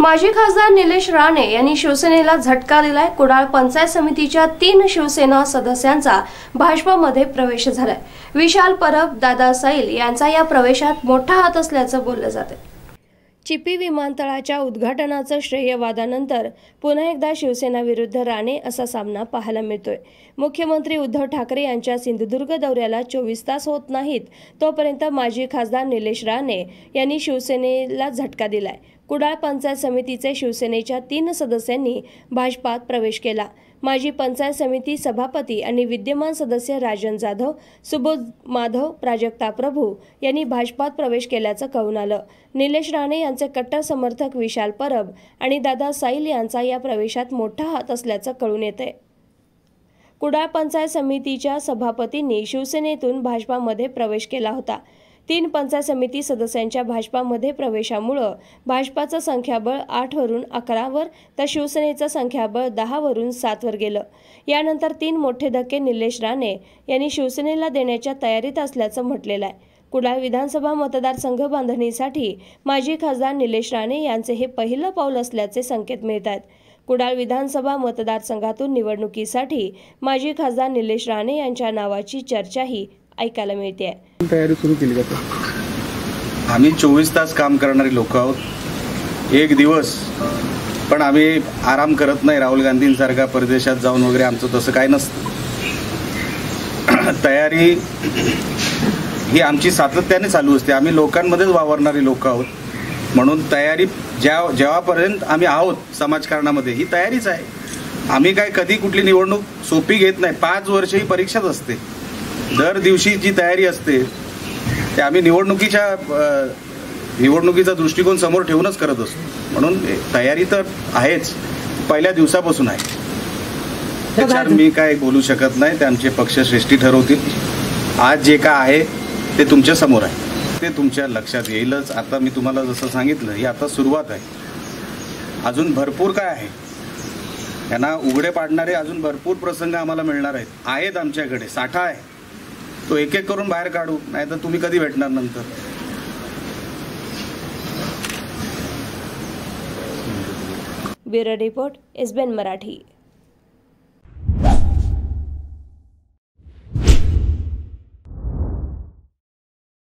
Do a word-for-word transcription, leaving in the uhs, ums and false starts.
माजी खासदार निलेश राणे यांनी शिवसेनेला झटका दिलाय। कुडाळ पंचायत समितीच्या तीन शिवसेना सदस्यांचा भाजपमध्ये प्रवेश झालाय। विशाल परब, दादा सैल यांचा या प्रवेशात मोठा हात असल्याचं बोललं जाते। चिपी विमानतळाच्या उद्घाटनाचं श्रेय वादानंतर पुन्हा एकदा शिवसेना विरुद्ध राणे असा सामना पाहायला मिळतोय। मुख्यमंत्री उद्धव ठाकरे यांच्या सिंधुदुर्ग दौऱ्याला चोवीस तास होत नाहीत तोपर्यंत माजी खासदार निलेश राणे यांनी शिवसेनेला झटका दिलाय। कुडाळ पंचायत समितीचे शिवसेनेच्या तीन सदस्यांनी भाजपात प्रवेश केला। माजी पंचायत समिती सभापती आणि विद्यमान सदस्य राजन जाधव, सुबोध माधव, प्राजक्ता प्रभू यांनी भाजपात प्रवेश केल्याचं कळून आलं। निलेश राणे यांचे कट्टर समर्थक विशाल परब आणि दादा सैल यांचा या प्रवेशात मोठा हात असल्याचं कळून येतंय। कुडाळ पंचायत समितीच्या सभापतींनी शिवसेनेतून भाजपामध्ये प्रवेश केला होता। तीन पंचायत समिती सदस्यांच्या भाजपामध्ये प्रवेशामुळे भाजपाचं संख्याबळ आठ वरून अकरा वर तर शिवसेनेचं संख्याबळ दहा वरून सात वर गेलं। यानंतर तीन मोठे धक्के निलेश राणे यांनी शिवसेनेला देण्याच्या तयारीत असल्याचं म्हटलेलं आहे। कुडाळ विधानसभा मतदारसंघ बांधणीसाठी माजी खासदार निलेश राणे यांचे हे पहिलं पाऊल असल्याचे संकेत मिळत आहेत। कुडाळ विधानसभा मतदारसंघातून निवडणुकीसाठी माजी खासदार निलेश राणे यांच्या नावाची चर्चाही ऐकायला मिळते। तयारी सुरू केली जाते। आम्ही चोवीस तास काम करणारी लोक आहोत। एक दिवस पण आम्ही आराम करत नाही। राहुल गांधींसारखा परदेशात जाऊन वगैरे आमचं तसं काय नसतं। तयारी ही आमची सातत्याने चालू असते। आम्ही लोकांमध्येच वावरणारी लोक आहोत, म्हणून तयारी ज्या जेव्हापर्यंत आम्ही आहोत समाजकारणामध्ये ही तयारीच आहे। आम्ही काय कधी कुठली निवडणूक सोपी घेत नाही। पाच वर्ष ही परीक्षाच असते। दर दिवशी जी तयारी असते ते आम्ही निवडणुकीच्या निवडणुकीचा दृष्टिकोन समोर ठेवूनच करत असतो, म्हणून तयारी तर आहेच, पहिल्या दिवसापासून आहे। त्याच्यावर मी काय बोलू शकत नाही, ते आमचे पक्षश्रेष्ठी ठरवतील। आज जे काय आहे ते तुमच्या समोर आहे, ते तुमच्या लक्षात येईलच। आता मी तुम्हाला जसं सांगितलं ही आता सुरुवात आहे, अजून भरपूर काय आहे, यांना उघडे पाडणारे अजून भरपूर प्रसंग आम्हाला मिळणार आहेत आहेत आमच्याकडे साठा आहे, तो एक एक करून बाहेर काढू, नाही तर तुम्ही कधी भेटणार नंतर। Bureau report, S B N Marathi.